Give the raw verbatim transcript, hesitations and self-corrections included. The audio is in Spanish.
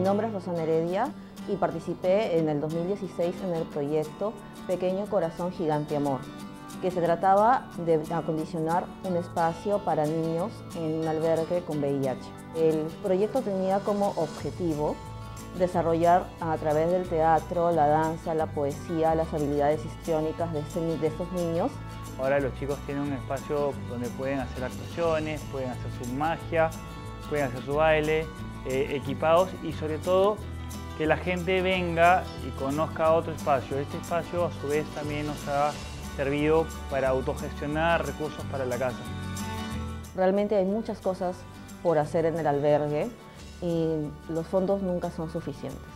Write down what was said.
nombre es Rosana Heredia y participé en el dos mil dieciséis en el proyecto Pequeño Corazón Gigante Amor, que se trataba de acondicionar un espacio para niños en un albergue con V I H. El proyecto tenía como objetivo desarrollar a través del teatro, la danza, la poesía, las habilidades histriónicas de, este, de estos niños. Ahora los chicos tienen un espacio donde pueden hacer actuaciones, pueden hacer su magia, pueden hacer su baile, eh, equipados, y sobre todo que la gente venga y conozca otro espacio. Este espacio a su vez también nos ha servido para autogestionar recursos para la casa. Realmente hay muchas cosas por hacer en el albergue y los fondos nunca son suficientes.